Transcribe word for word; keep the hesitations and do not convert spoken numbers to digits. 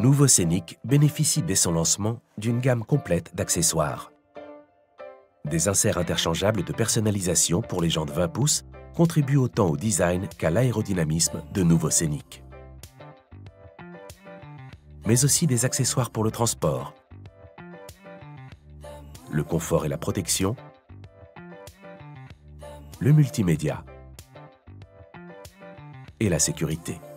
nouveau Scénic bénéficie dès son lancement d'une gamme complète d'accessoires. Des inserts interchangeables de personnalisation pour les jantes vingt pouces contribuent autant au design qu'à l'aérodynamisme de nouveau Scénic. Mais aussi des accessoires pour le transport, le confort et la protection, le multimédia et la sécurité.